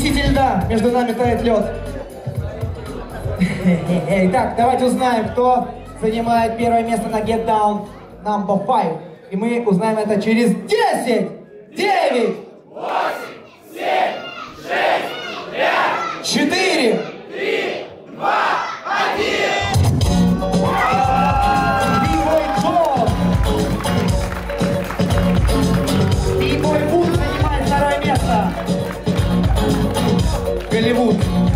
Действительно, между нами тает лед. Итак, давайте узнаем, кто занимает первое место на Get Down No. 5. И мы узнаем это через 10, 9, 8, 7, 6, 5, 4, 3, 2, 1. B-Boy Джо. B-Boy Вуд занимает второе место. Голливуд.